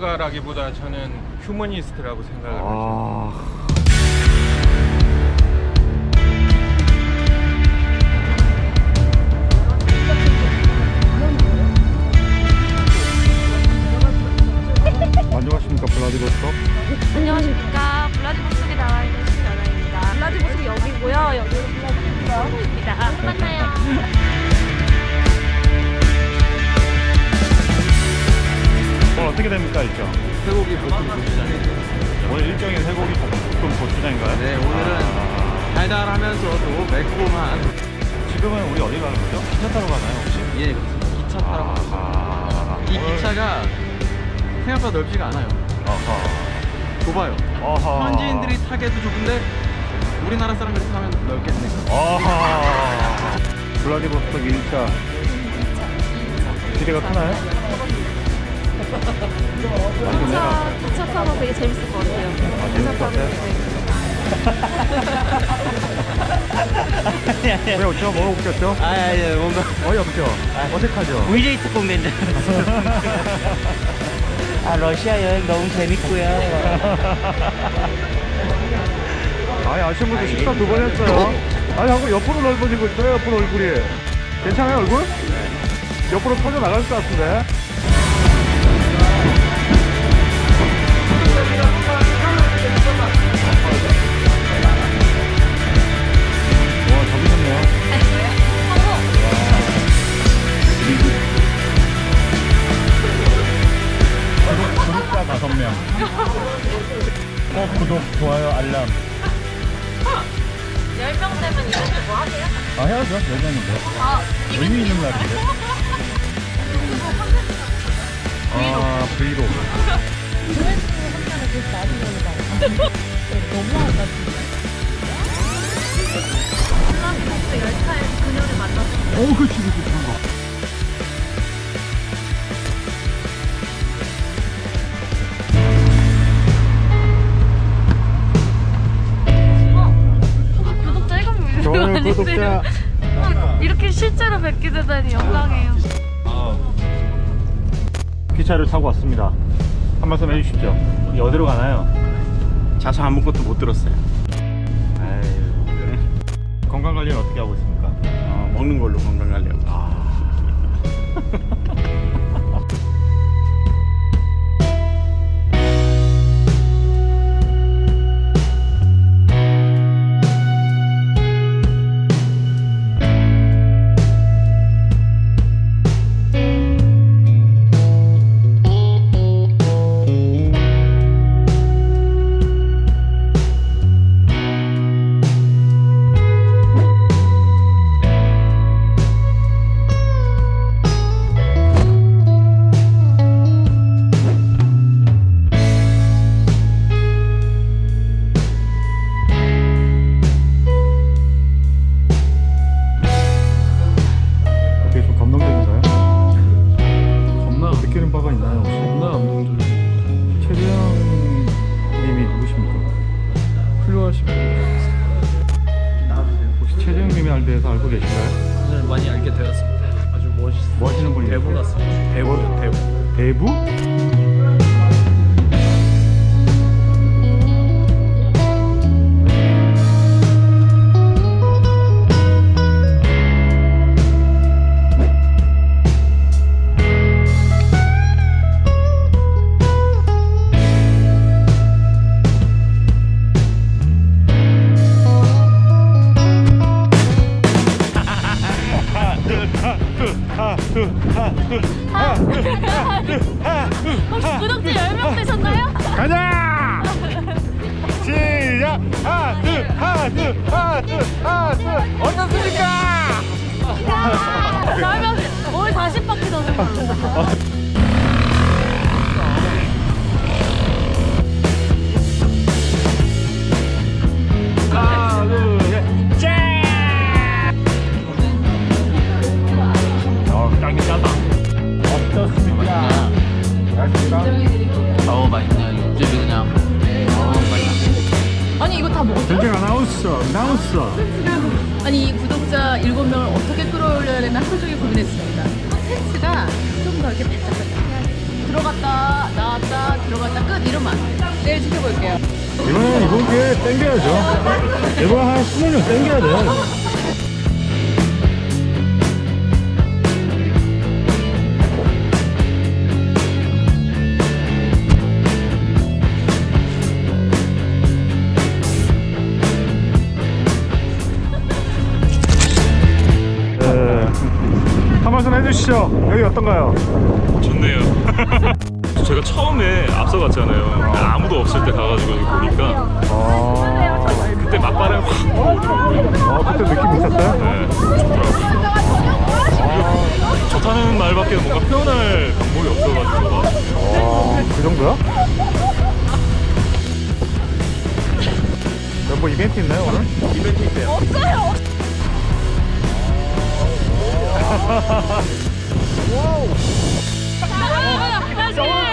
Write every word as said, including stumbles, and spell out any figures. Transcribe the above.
전문가라기보다 저는 휴머니스트라고 생각을 하죠. 아... 안녕하십니까, 블라디보스톡? 안녕하십니까, 블라디보스톡에 나와 있는 신연아입니다. 블라디보스톡 여기고요, 여기는 블라디보스톡입니다. 또 만나요. 오늘 어떻게 됩니까, 일정? 쇠고기 볶음 고추장입니다. 오늘 일정이 쇠고기 볶음 고추장인가요? 네, 오늘은 아... 달달하면서도 매콤한. 지금은 우리 어디 가는 거죠? 기차 타러 가나요, 혹시? 예, 기차 타러 가요. 아... 이 오늘... 기차가 생각보다 넓지가 않아요. 어허. 좁아요. 어허. 현지인들이 타기에도 좁은데 우리나라 사람들이 타면 넓겠네. 어허. 블라디보스톡 일 차 기대가 크나요? 기차, 기차 타서 되게 재밌을 것 같아요. 아, 재밌을 것 같아요? 왜 웃죠? 뭐 웃겼죠? 아, 아니, 뭔가 어이없죠? 아, 어색하죠? 브이제이 특공대인데. 아, 러시아 여행 너무 재밌고요. 아니, 아시는 분들 식사 두 번 했어요. 아니, 하고 옆으로 넓어지고 있어요, 옆으로 얼굴이. 괜찮아요, 얼굴? 옆으로 터져 나갈 것 같은데. 와, 잡으셨네요. 구독자 다섯 명. 꼭 구독, 좋아요, 알람. 열 명 되면 이렇게 뭐 하세요? 아, 해야죠. 열 명인데. 아, 의미 있는 날인데. 아, 브이로그. 너무하다, 진짜. 블라디보스톡 열차에서 그녀를 만났어요. 오, 그치, 그치, 그런 거. 좋아요, 구독자. 이렇게 실제로 뵙게 되다니 영광이에요. 기차를 타고 왔습니다. 한 말씀 해주십시오. 이 어디로 가나요? 자서 아무것도 못 들었어요. 에휴. 건강관리는 어떻게 하고 있습니까? 어, 먹는 걸로 건강하려고. 아. 대해서 알고 계신가요? 오늘 많이 알게 되었습니다. 아주 멋있, 뭐 하시는 분이세요? 대부 같습니다. 대부요, 대부. 대부? 혹시 구독자 열 명 되셨나요? 가자! 시작! 하나, 둘, 하나, 둘, 하나, 둘, 하나, 둘. 어떻습니까? 그러면 오늘 사십 바퀴 더 돌아요. 하나, 둘, 셋, 짠! 어, 짱이 짜다. 어떻습니까? 맛있습니까? 어우, 맛있네요. 육즙이 그냥. 어우, 맛있다. 아니 이거 다 먹었어? 전쟁 아나운서, 아나운서. 아니 이 구독자 일곱 명을 어떻게 끌어올려야 되나 하루 종일 고민했습니다. 콘텐츠가 좀 더 이렇게 반짝반짝 해야 돼. 들어갔다 나왔다 들어갔다 끝 이러면 안 돼. 내일 지켜볼게요. 이번엔 이번 기회에 땡겨야죠. 이번 한 스무 명 땡겨야 돼. 한 말씀 해주시죠. 여기 어떤가요? 좋네요. 제가 처음에 앞서갔잖아요. 아무도 없을 때 가가지고 여기 보니까 아, 그때 막바람이 확 불어오더라고요. 아 그때 느낌 있었어요? 네, 좋더라고요. 아, 좋다는 말밖에 뭔가 표현할 방법이 없어가지고. 아, 그 정도야? 뭐 이벤트 있나요 오늘? 이벤트 있대요. 없어요. 아,